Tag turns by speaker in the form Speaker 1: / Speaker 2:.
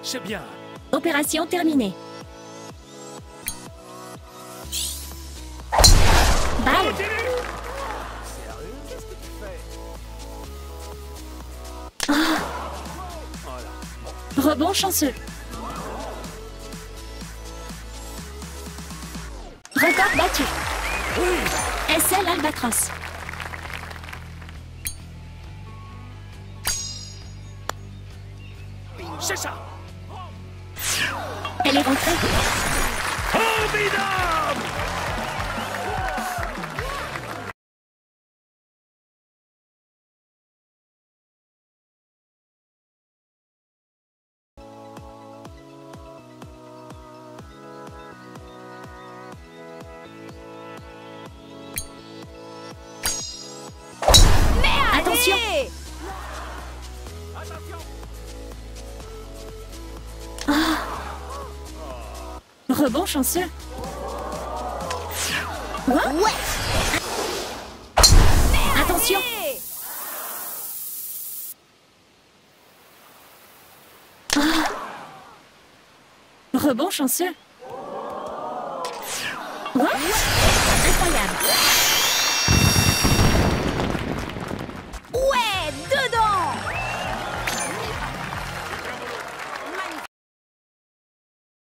Speaker 1: C'est bien.
Speaker 2: Opération terminée. Balle.
Speaker 1: Continue. Sérieux? Qu'est-ce que tu fais? Voilà.
Speaker 2: Rebond chanceux. Record battu. SL Albatros.
Speaker 1: C'est ça.
Speaker 2: Elle est rentrée.
Speaker 1: Formidable.
Speaker 2: Attention. Rebond chanceux. Ouais. Attention. Rebond chanceux. Ouais. Incroyable.